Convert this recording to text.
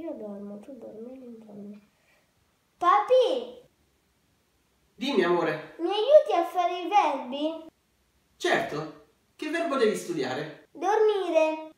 io dormo, tu dormi, io non dormi. Papi! Dimmi, amore. Mi aiuti a fare i verbi? Certo. Che verbo devi studiare? Dormire.